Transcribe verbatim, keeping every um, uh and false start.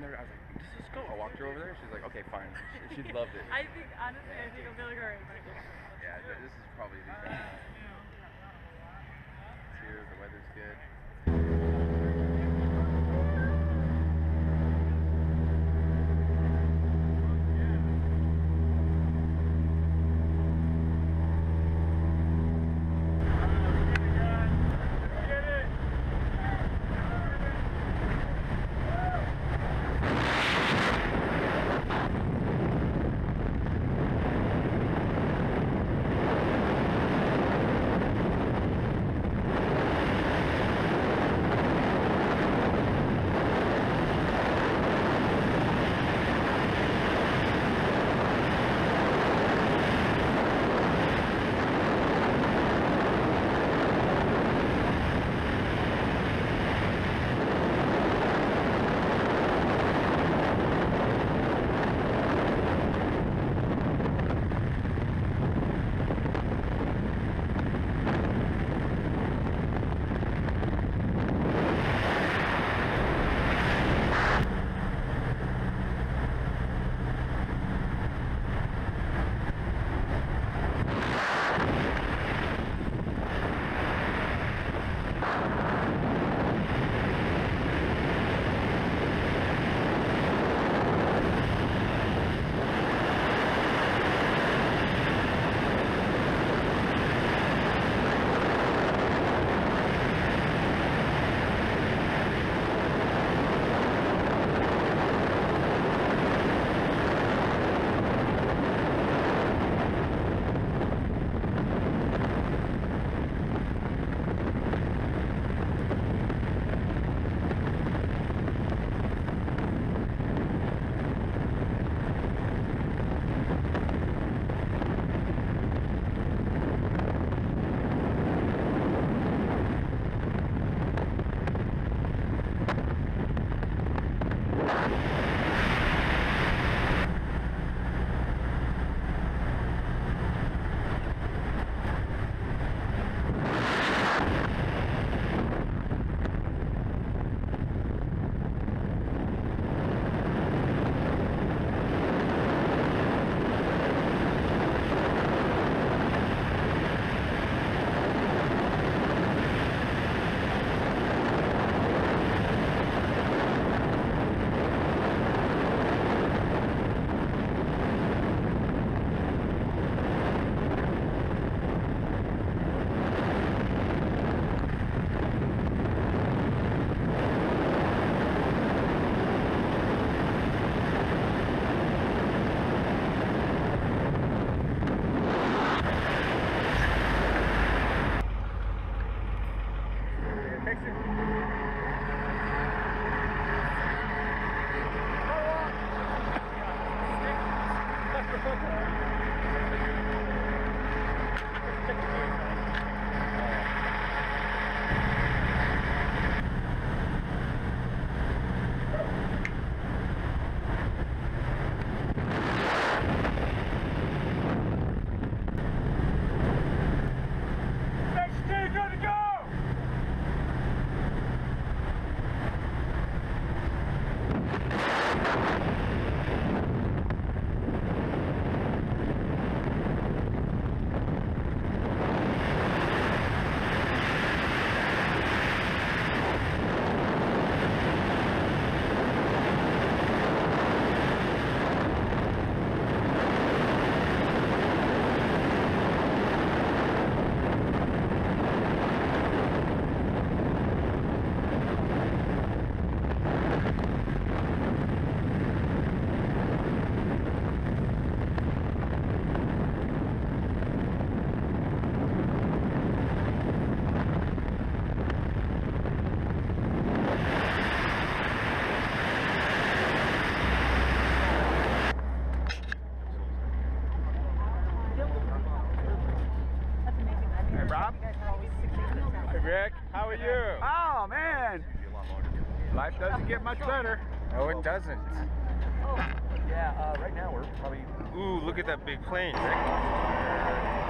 there. I was like, just, just go. I walked her over there. She's like, okay, fine. She, she loved it. I think, honestly, I think I'll be like, alright, but yeah, this is probably the best. It's here, the weather's good. Rick, how are you? Oh, man. Life doesn't get much better. No, it doesn't. Yeah, uh, right now we're probably... Ooh, look at that big plane, Rick.